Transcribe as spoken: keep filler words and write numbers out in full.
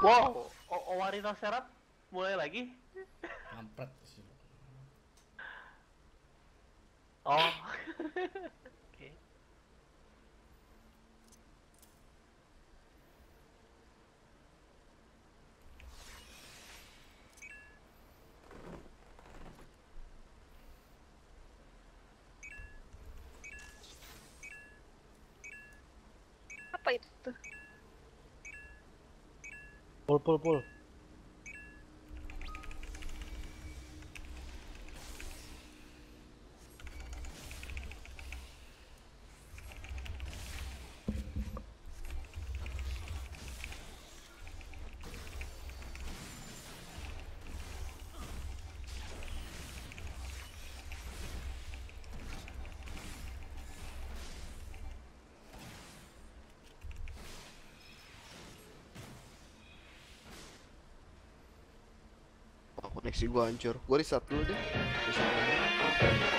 Wow, o- Owarinocerat mulai lagi? Kampret sih. Oh. Oke. Apa itu? Pul pul pul. Oh, koneksi gua hancur. Gua reset dulu deh. Reset dulu.